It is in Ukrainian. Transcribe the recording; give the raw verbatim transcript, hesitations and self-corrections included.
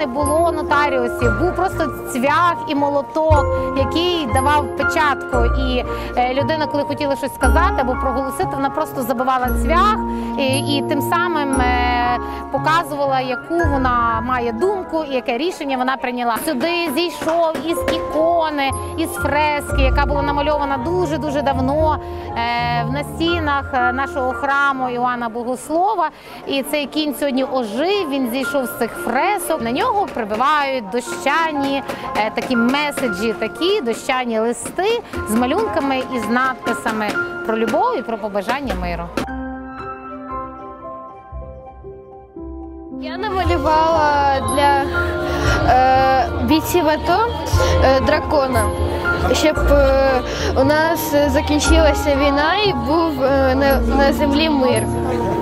не було нотаріусів, був просто цвях і молоток, який давав печатку. І людина, коли хотіла щось сказати або проголосити, вона просто забивала цвях і, і тим самим показувала, яку вона має думку і яке рішення вона прийняла. Сюди зійшов із ікони, із фрески, яка була намальована дуже-дуже давно на стінах нашого храму Іоанна Богослова. І цей кінь сьогодні ожив, він зійшов з цих фресок. На нього прибивають дощані такі меседжі, такі дощані листи з малюнками і з надписами про любов і про побажання миру. Я намалювала для е, бійців АТО е, дракона, щоб е, у нас закінчилася війна і був е, на, на землі мир.